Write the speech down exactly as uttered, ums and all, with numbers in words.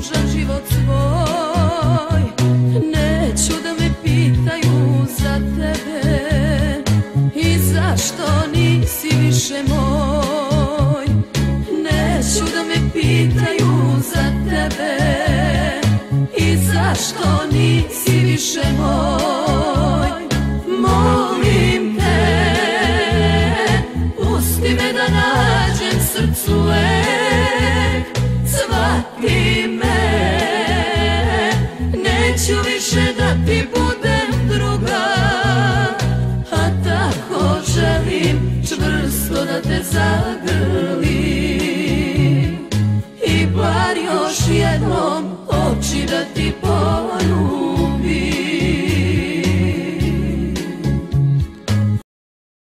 tužan život svoj. Neću da me pitaju za tebe i zašto nisi više moj. Neću da me pitaju za tebe i zašto nisi više moj.